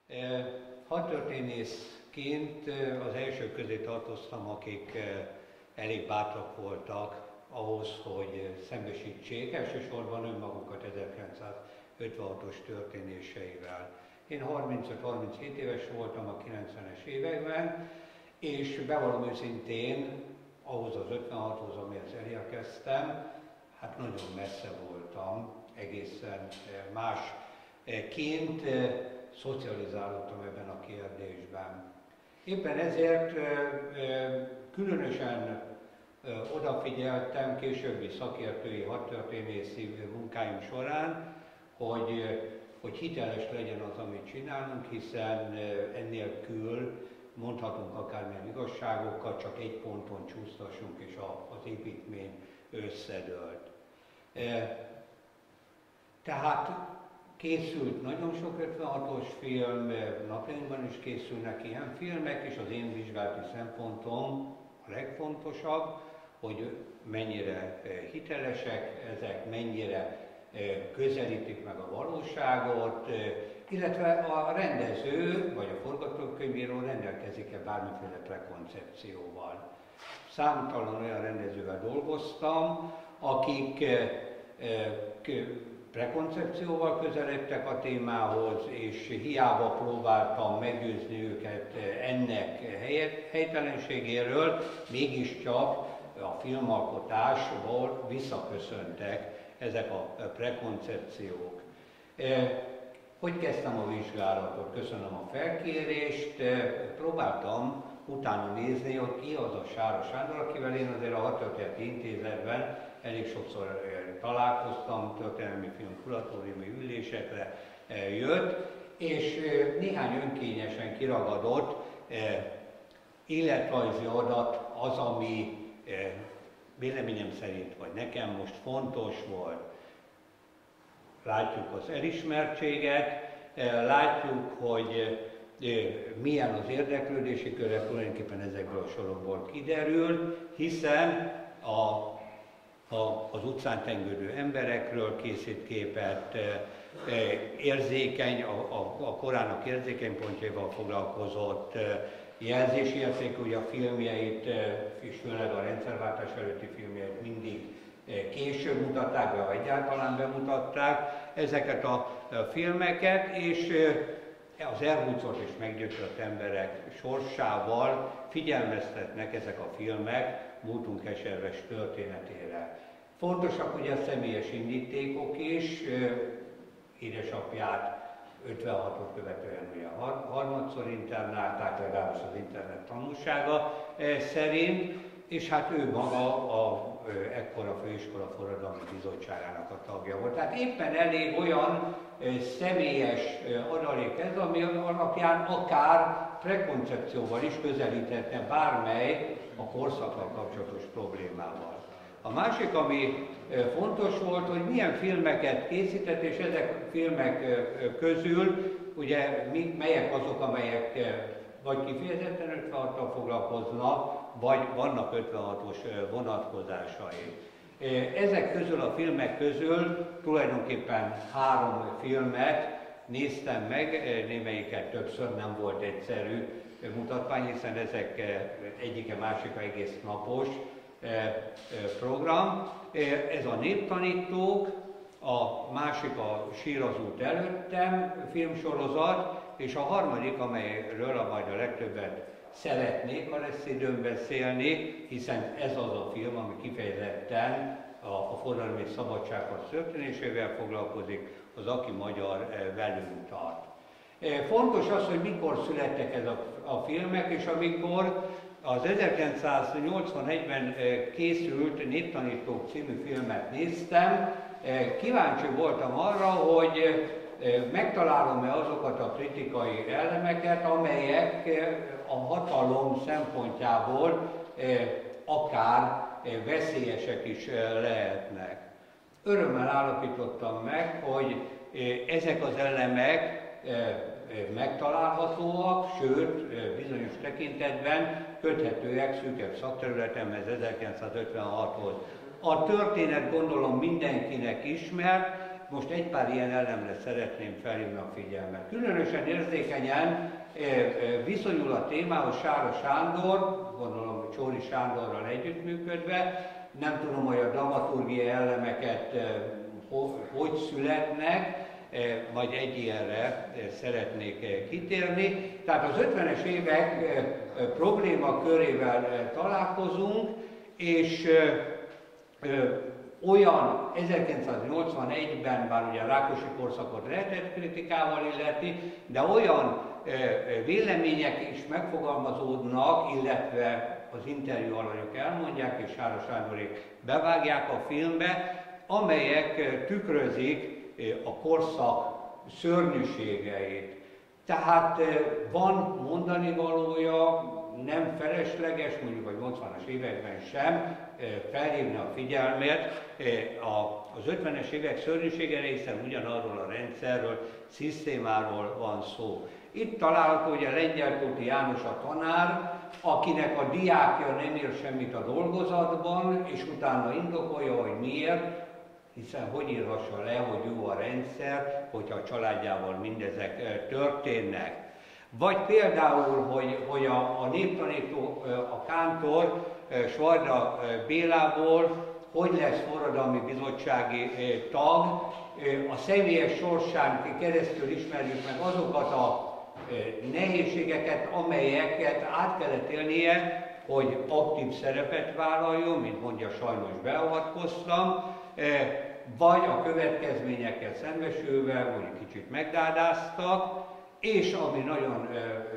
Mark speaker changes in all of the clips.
Speaker 1: Hadtörténészként az elsők közé tartoztam, akik elég bátrak voltak ahhoz, hogy szembesítsék elsősorban önmagukat 1956-os történéseivel. Én 35-37 éves voltam a 90-es években, és bevallom őszintén, ahhoz az 56-hoz, amihez elérkeztem, hát nagyon messze voltam, egészen másként szocializálódtam ebben a kérdésben. Éppen ezért különösen odafigyeltem későbbi szakértői hadtörténészi munkáim során, hogy hiteles legyen az, amit csinálunk, hiszen ennélkül mondhatunk akármilyen igazságokat, csak egy ponton csúsztassunk, és az építmény összedőlt. Tehát készült nagyon sok 56-os film, napjainkban is készülnek ilyen filmek, és az én vizsgálati szempontom a legfontosabb, hogy mennyire hitelesek ezek, mennyire közelítik meg a valóságot, illetve a rendező vagy a forgatókönyvíró rendelkezik-e bármiféle prekoncepcióval. Számtalan olyan rendezővel dolgoztam, akik prekoncepcióval közeledtek a témához, és hiába próbáltam meggyőzni őket ennek helytelenségéről, mégiscsak a filmalkotásból visszaköszöntek ezek a prekoncepciók. Hogy kezdtem a vizsgálatot? Köszönöm a felkérést. Próbáltam utána nézni, hogy ki az a Sáros Sándor, akivel én azért a Hadtörténeti Intézetben elég sokszor találkoztam, történelmi film kuratóriumi ülésekre jött, és néhány önkényesen kiragadott életrajzi adat az, ami véleményem szerint, vagy nekem most fontos volt. Látjuk az elismertséget, látjuk, hogy milyen az érdeklődési köre, tulajdonképpen ezekből a sorokból kiderül, hiszen az utcán tengődő emberekről készít képet, érzékeny, a korának érzékeny pontjaival foglalkozott, jelzési értékű, a filmjeit, és főleg a rendszerváltás előtti filmjeit mindig később mutatták be, ha egyáltalán bemutatták ezeket a filmeket, és az elhúzott és meggyötrött emberek sorsával figyelmeztetnek ezek a filmek múltunk keserves történetére. Fontosak ugye a személyes indítékok is, édesapját 56-ot követően ugye harmadszor internálták, legalábbis az internet tanulsága szerint, és hát ő maga ekkor a Főiskola Forradalmi Bizottságának a tagja volt. Tehát éppen elég olyan személyes adalék ez, ami alapján akár prekoncepcióval is közelíthetne bármely a korszakkal kapcsolatos problémával. A másik, ami fontos volt, hogy milyen filmeket készített, és ezek a filmek közül ugye melyek azok, amelyek vagy kifejezetten 56-tal foglalkoznak, vagy vannak 56-os vonatkozásai. Ezek közül a filmek közül tulajdonképpen 3 filmet néztem meg, némelyiket többször, nem volt egyszerű mutatvány, hiszen ezek egyike másika egész napos program. Ez a Néptanítók, a másik a Sír az út előttem filmsorozat, és a harmadik, amelyről majd a legtöbbet szeretnék, ha lesz időm beszélni, hiszen ez az a film, ami kifejezetten a forradalmi szabadságharc történésével foglalkozik, az Aki magyar velünk tart. Fontos az, hogy mikor születtek ez a filmek, és amikor az 1981-ben készült Néptanítók című filmet néztem, kíváncsi voltam arra, hogy megtalálom-e azokat a kritikai elemeket, amelyek a hatalom szempontjából akár veszélyesek is lehetnek. Örömmel állapítottam meg, hogy ezek az elemek megtalálhatóak, sőt, bizonyos tekintetben köthetőek szűkebb szakterületemhez, 1956-hoz. A történet gondolom mindenkinek ismert, Most egy pár ilyen elemre szeretném felhívni a figyelmet. Különösen érzékenyen viszonyul a témához Sára Sándor, gondolom Csóri Sándorral együttműködve, nem tudom, hogy a dramaturgiai elemeket hogy születnek, vagy egy ilyenre szeretnék kitérni. Tehát az 50-es évek problémakörével találkozunk, és olyan 1981-ben, bár ugye a Rákosi korszakot lehetett kritikával illeti, de olyan vélemények is megfogalmazódnak, illetve az interjú alanyok elmondják, és Sára Sándorék bevágják a filmbe, amelyek tükrözik a korszak szörnyűségeit. Tehát van mondani valója, nem felesleges, mondjuk a 80-as években sem felhívni a figyelmet az 50-es évek szörnyűségére, hiszen ugyanarról a rendszerről, szisztémáról van szó. Itt található ugye Lengyeltóti János a tanár, akinek a diákja nem ír semmit a dolgozatban, és utána indokolja, hogy miért, hiszen hogy írhassa le, hogy jó a rendszer, hogyha a családjával mindezek történnek. Vagy például, hogy a néptanító, a kántor Svajda Bélából hogy lesz forradalmi bizottsági tag, a személyes sorsán keresztül ismerjük meg azokat a nehézségeket, amelyeket át kellett élnie, hogy aktív szerepet vállaljon, mint mondja, sajnos beavatkoztam, vagy a következményekkel szembesülve, hogy kicsit megdádáztak, és ami nagyon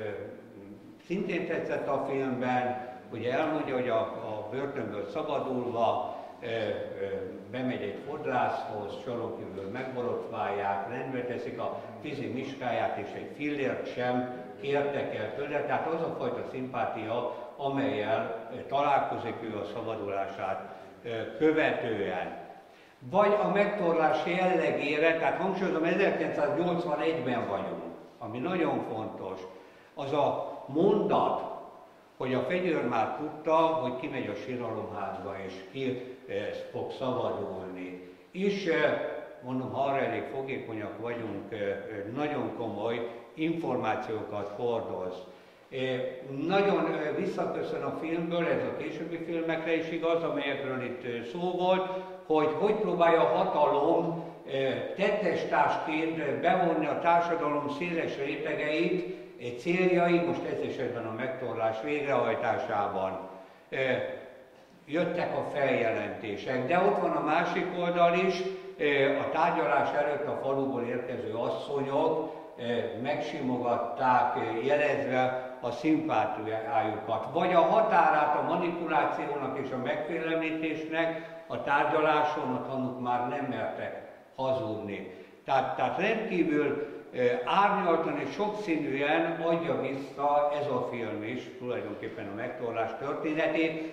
Speaker 1: szintén tetszett a filmben, ugye elmondja, hogy a börtönből szabadulva bemegy egy fodrászhoz, soron kívül megborotválják, rendbe teszik a fizi miskáját, és egy fillért sem kértek el tőle, tehát az a fajta szimpátia, amellyel találkozik ő a szabadulását követően. Vagy a megtorlás jellegére, tehát hangsúlyozom, 1981-ben vagyunk, ami nagyon fontos, az a mondat, hogy a fegyőr már tudta, hogy kimegy a síralomházba, és ki fog szabadulni. És mondom, ha arra elég fogékonyak vagyunk, nagyon komoly információkat hordoz. Nagyon visszaköszön a filmből, ez a későbbi filmekre is igaz, amelyekről itt szó volt, hogy próbálja a hatalom tettestársként bevonni a társadalom széles rétegeit, céljai, most ez esetben a megtorlás végrehajtásában. Jöttek a feljelentések, de ott van a másik oldal is, a tárgyalás előtt a faluból érkező asszonyok megsimogatták, jelezve a szimpátiájukat. Vagy a határát a manipulációnak és a megfélemlítésnek a tárgyaláson a tanúk már nem mertek hazudni. Tehát rendkívül árnyaltan és sokszínűen adja vissza ez a film is, tulajdonképpen a megtorlás történetét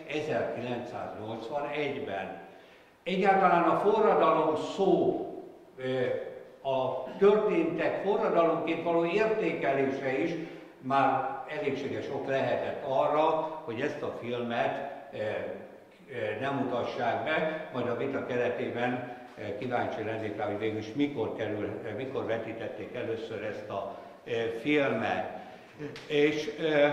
Speaker 1: 1981-ben. Egyáltalán a forradalom szó, a történtek forradalomként való értékelése is már elégséges ok lehetett arra, hogy ezt a filmet nem mutassák be, majd a vita keretében kíváncsi lennék rá, hogy végül is mikor vetítették először ezt a filmet. És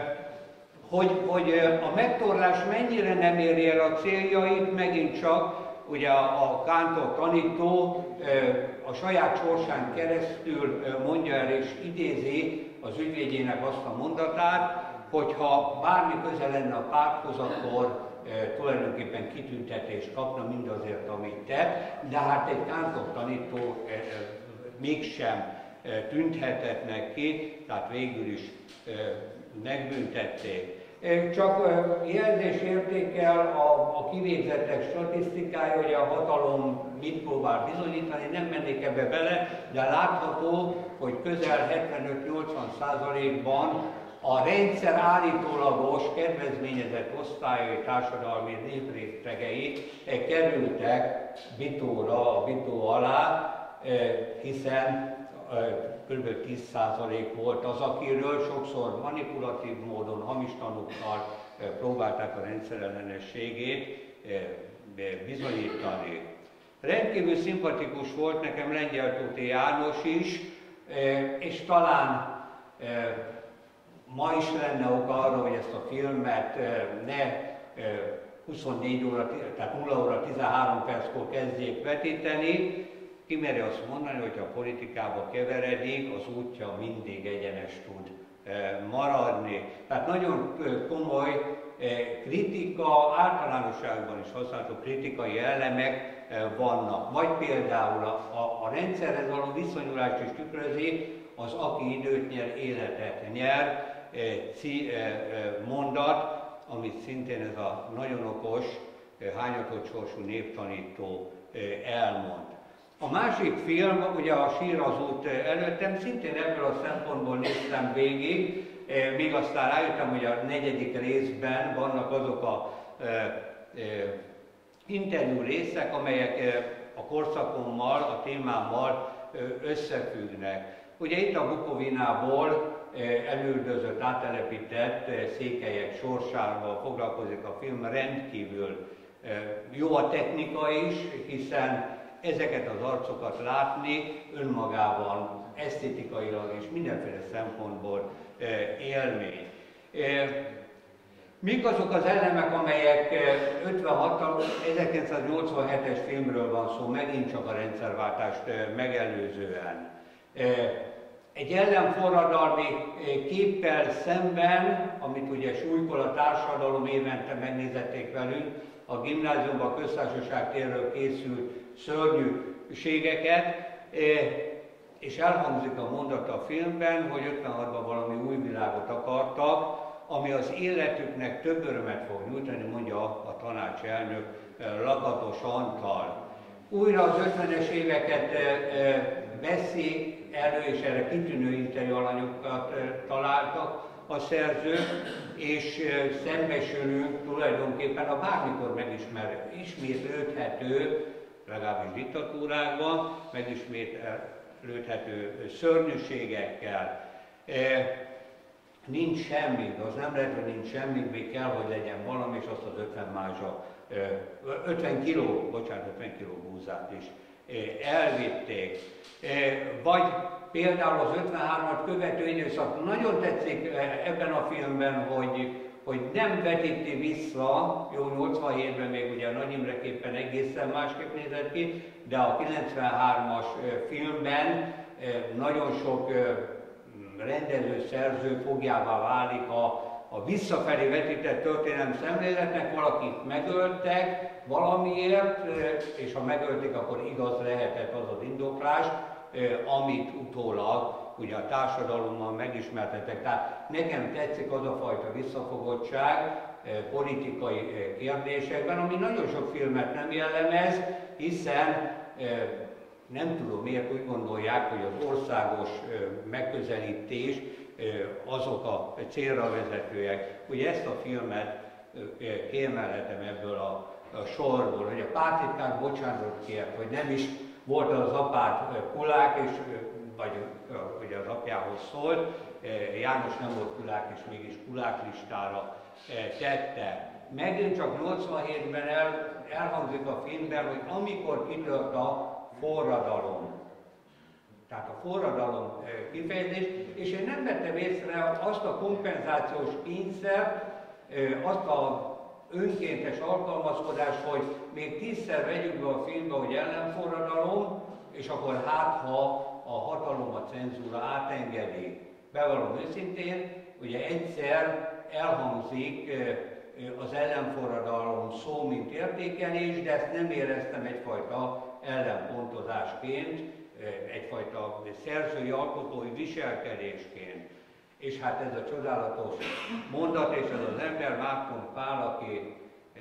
Speaker 1: hogy a megtorlás mennyire nem éri el a céljait, megint csak ugye a kántor tanító a saját sorsán keresztül mondja el és idézi az ügyvédjének azt a mondatát, hogy ha bármi köze lenne a párthoz, akkor tulajdonképpen kitüntetést kapna mindazért, amit tett, de hát egy kántor tanító mégsem tűnhetett meg ki, tehát végül is megbüntették. Csak jelzésértékkel a kivégzettek statisztikája, hogy a hatalom mit próbál bizonyítani, nem mennék ebbe bele, de látható, hogy közel 75-80%-ban a rendszer állítólagos kedvezményezett osztályai, társadalmi néprétegei kerültek bitóra, a bitó alá, hiszen kb. 10% volt az, akiről sokszor manipulatív módon, hamis tanúkkal próbálták a rendszerellenességét bizonyítani. Rendkívül szimpatikus volt nekem Lengyel Tóth János is, és talán ma is lenne oka arra, hogy ezt a filmet ne 24 óra, tehát 0 óra 13 perckor kezdjék vetíteni. Kimeri azt mondani, hogy ha politikába keveredik, az útja mindig egyenes tud maradni. Tehát nagyon komoly kritika, általánosságban is használható kritikai elemek vannak. Vagy például a rendszerhez való viszonyulást is tükrözi, az aki időt nyer, életet nyer mondat, amit szintén ez a nagyon okos, hányatott sorsú névtanító elmond. A másik film, ugye a Sír az út előttem, szintén ebből a szempontból néztem végig, míg aztán rájöttem, hogy a 4. részben vannak azok a interjú részek, amelyek a korszakommal, a témámmal összefüggnek. Ugye itt a Bukovinából elüldözött, áttelepített székelyek sorsával foglalkozik a film, rendkívül jó a technika is, hiszen ezeket az arcokat látni önmagában, esztétikailag és mindenféle szempontból élmény. Mik azok az elemek, amelyek 1987-es filmről van szó, megint csak a rendszerváltást megelőzően. Egy ellenforradalmi képpel szemben, amit ugye súlykol a társadalom, évente megnézették velünk, a gimnáziumban a Köztársaság térről készült szörnyűségeket, és elhangzik a mondat a filmben, hogy 56-ban valami új világot akartak, ami az életüknek több örömet fog nyújtani, mondja a tanácselnök Lakatos Antal. Újra az 50-es éveket veszi elő, és erre kitűnő interjú alanyokat találtak a szerzők, és szembesülünk tulajdonképpen a bármikor megismétlődhető, legalábbis diktatúrákban, megismétlődhető szörnyűségekkel. Nincs semmi, az nem lehet, hogy nincs semmi, még kell, hogy legyen valami, és azt az 50 kiló búzát is elvitték. Vagy például az 53-at követő időszak, nagyon tetszik ebben a filmben, hogy nem vetíti vissza, jó 87-ben még ugye a Nagy Imreképpen egészen másképp nézett ki, de a 93-as filmben nagyon sok rendező, szerző fogjává válik a visszafelé vetített történelem szemléletnek, valakit megöltek valamiért, és ha megölték, akkor igaz lehetett az az indoklás, amit utólag ugye a társadalommal megismertetek. Tehát nekem tetszik az a fajta visszafogottság politikai kérdésekben, ami nagyon sok filmet nem jellemez, hiszen nem tudom miért úgy gondolják, hogy az országos megközelítés azok a célra vezetőek. Ugye ezt a filmet kiemelhetem ebből a sorból, hogy a pártitkár bocsánatot kért, hogy nem is volt az apád kulák, és, vagy ugye az apjához szólt, János nem volt kulák, és mégis kuláklistára tette. Megint csak 87-ben elhangzik a filmben, hogy amikor kitört a forradalom, tehát a forradalom kifejezés, és én nem vettem észre azt a kompenzációs kényszert, azt a önkéntes alkalmazkodás, hogy még 10-szer vegyük be a filmbe, hogy ellenforradalom, és akkor hát, ha a hatalom, a cenzúra átengedi. Bevallom őszintén, ugye egyszer elhangzik az ellenforradalom szó, mint értékelés, de ezt nem éreztem egyfajta ellenpontozásként, egyfajta szerzői, alkotói viselkedésként. És hát ez a csodálatos mondat, és ez az ember, Márton Pál, aki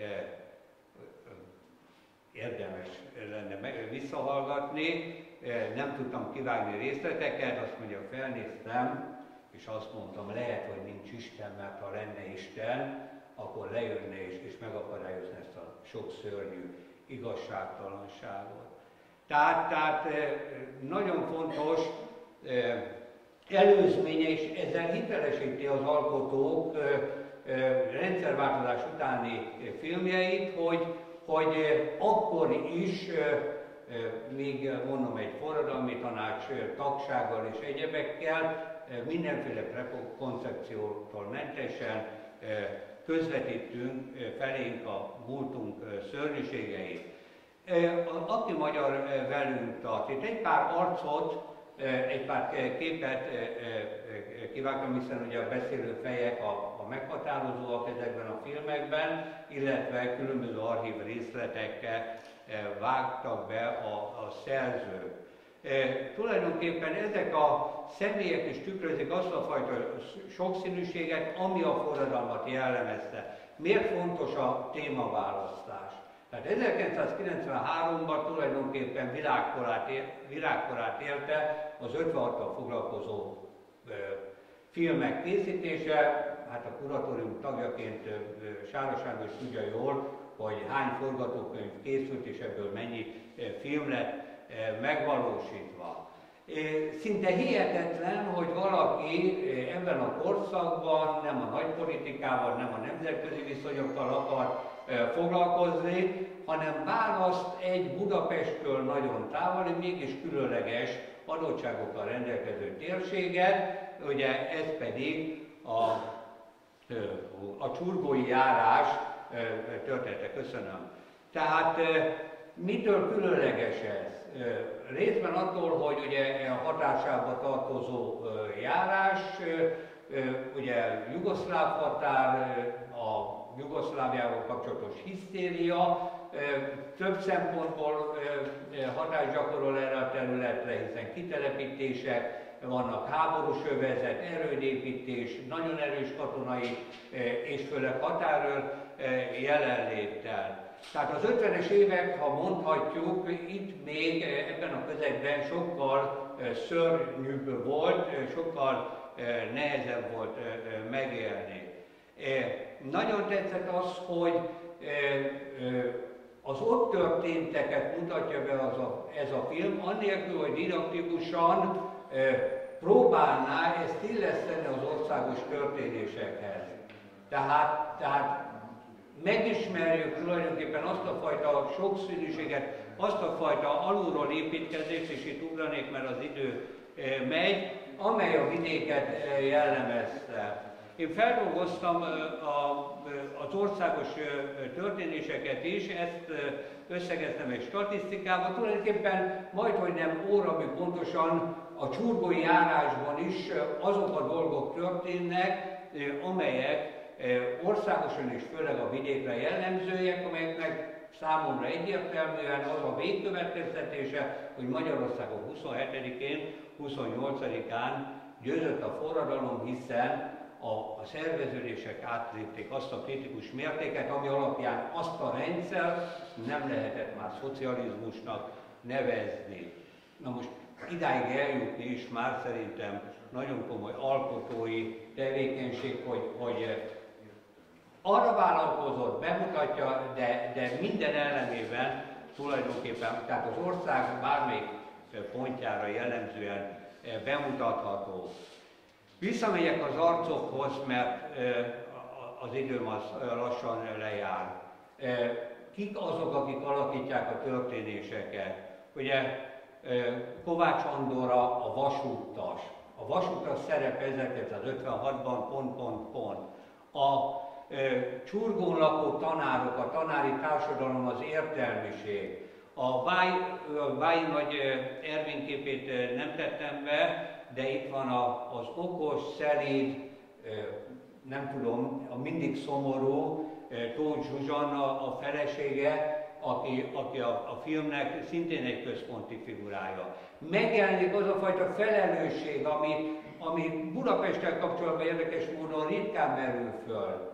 Speaker 1: érdemes lenne visszahallgatni, nem tudtam kivágni részleteket, azt mondja, felnéztem, és azt mondtam, lehet, hogy nincs Isten, mert ha lenne Isten, akkor lejönne és megakadályozni ezt a sok szörnyű igazságtalanságot. Tehát nagyon fontos előzménye, és ezzel hitelesíti az alkotók rendszerváltozás utáni filmjeit, hogy akkor is még mondom egy forradalmi tanács tagsággal és egyebekkel, mindenféle prekoncepciótól mentesen közvetítünk felénk a múltunk szörnyűségeit. Aki magyar velünk tart, itt egy pár arcot, egy pár képet kivágtam, hiszen ugye a beszélő fejek a meghatározóak ezekben a filmekben, illetve különböző archív részletekkel vágtak be a szerzők. Tulajdonképpen ezek a személyek is tükrözik azt a fajta sokszínűséget, ami a forradalmat jellemezte. Miért fontos a témaválasztás? Tehát 1993-ban tulajdonképpen virágkorát élte az 56-tal foglalkozó filmek készítése. Hát a kuratórium tagjaként Sára Sándor tudja jól, hogy hány forgatókönyv készült, és ebből mennyi film lett megvalósítva. Szinte hihetetlen, hogy valaki ebben a korszakban nem a nagypolitikával, nem a nemzetközi viszonyokkal akar foglalkozni, hanem választ egy Budapesttől nagyon távoli, mégis különleges adottságokkal rendelkező térséget, ugye ez pedig a csurgói járás története. Köszönöm. Tehát mitől különleges ez? Részben attól, hogy ugye a hatásába tartozó járás, ugye jugoszláv határ, a Jugoszláviával kapcsolatos hisztéria, több szempontból hatást gyakorol erre a területre, hiszen kitelepítések vannak, háborús övezet, erődépítés, nagyon erős katonai és főleg határőr jelenléttel. Tehát az 50-es évek, ha mondhatjuk, itt még ebben a közegben sokkal szörnyűbb volt, sokkal nehezebb volt megélni. Nagyon tetszett az, hogy az ott történteket mutatja be ez a film, annélkül, hogy didaktikusan próbálná ezt illeszteni az országos történésekhez. Tehát megismerjük tulajdonképpen azt a fajta sokszínűséget, azt a fajta alulról építkezést, és itt ugranék, mert az idő megy, amely a vidéket jellemezte. Én feldolgoztam az országos történéseket is, ezt összegeztem egy statisztikával, tulajdonképpen majdhogy nem óramű pontosan a csurgói járásban is azok a dolgok történnek, amelyek országosan és főleg a vidékre jellemzőek, amelyeknek számomra egyértelműen az a végkövetkeztetése, hogy Magyarországon 27-én, 28-án győzött a forradalom, hiszen a szerveződések átlépték azt a kritikus mértéket, ami alapján azt a rendszer nem lehetett már szocializmusnak nevezni. Na most idáig eljutni is már szerintem nagyon komoly alkotói tevékenység, hogy arra vállalkozott, bemutatja, de minden elemében tulajdonképpen, tehát az ország bármelyik pontjára jellemzően bemutatható. Visszamegyek az arcokhoz, mert az időm az lassan lejár. Kik azok, akik alakítják a történéseket? Ugye Kovács Andorra a vasúttas. A vasúttas szerep 1956-ban ... A csurgón lakó tanárok, a tanári társadalom, az értelmiség. A Báj Nagy Ervin képét nem tettem be, de itt van az okos, szelíd, nem tudom, a mindig szomorú Tóth Zsuzsanna a felesége, aki a filmnek szintén egy központi figurája. Megjelenik az a fajta felelősség, ami Budapesttel kapcsolatban érdekes módon ritkán merül föl.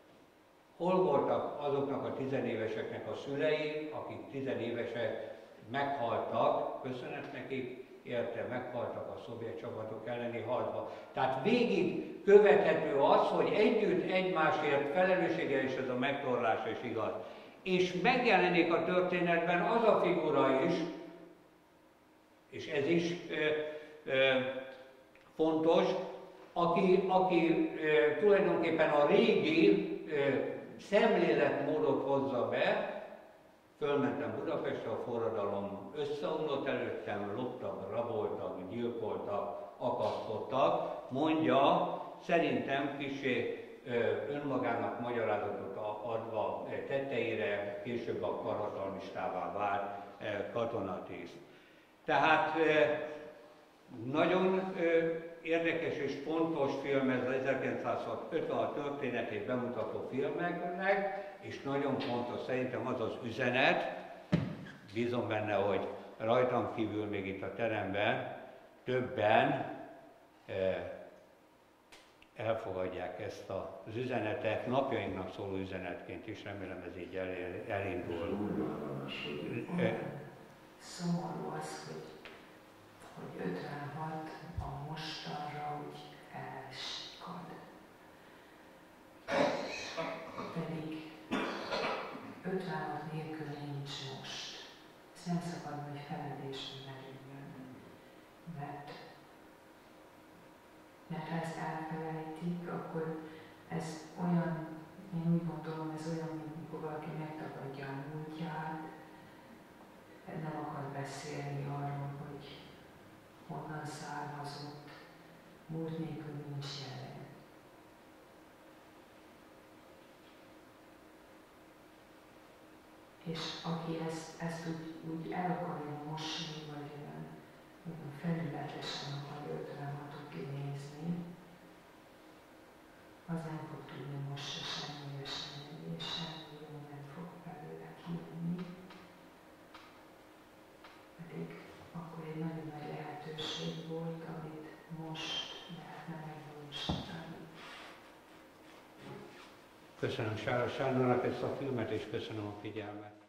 Speaker 1: Hol voltak azoknak a tizenéveseknek a szülei, akik tizenévesek meghaltak, köszönet nekik, érte, meghaltak a szovjet csapatok elleni harcba. Tehát végig követhető az, hogy együtt egymásért felelősséggel, és ez a megtorlása is igaz. És megjelenik a történetben az a figura is, és ez is fontos, aki tulajdonképpen a régi szemléletmódot hozza be. Fölmentem Budapestre a forradalom összeomlott előttem, loptak, raboltak, gyilkoltak, akasztottak, mondja, szerintem kicsi önmagának magyarázatot adva tetteire, később a karhatalmistává vált katonatiszt. Tehát nagyon érdekes és fontos film ez az 1956 történetét bemutató filmeknek, és nagyon fontos szerintem az az üzenet, bízom benne, hogy rajtam kívül még itt a teremben többen elfogadják ezt az üzenetet, napjainknak szóló üzenetként is, remélem ez így elindul.
Speaker 2: Szomorú az, hogy 56 a mostanra úgy elsikad. Pedig 56 nélkül nincs most. Ez nem szabad, hogy feledésre merüljön. Mert ha ezt elfelejtik, akkor ez olyan, én úgy gondolom, ez olyan, mint mikor valaki megtagadja a múltját, nem akar beszélni arról, hogy honnan származott, múlt nélkül nincs jelen. És aki ezt úgy el akarja mosni, vagy olyan felületesen akarja 56-ot kinézni, az nem fog tudni most se semmire semmi, és semmi jó nem fog belőle kijönni. Pedig akkor egy nagyon nagy lehetőség volt, amit most lehetne megvalósítani.
Speaker 1: Köszönöm Sáros Sándornak ezt a filmet, és köszönöm a figyelmet.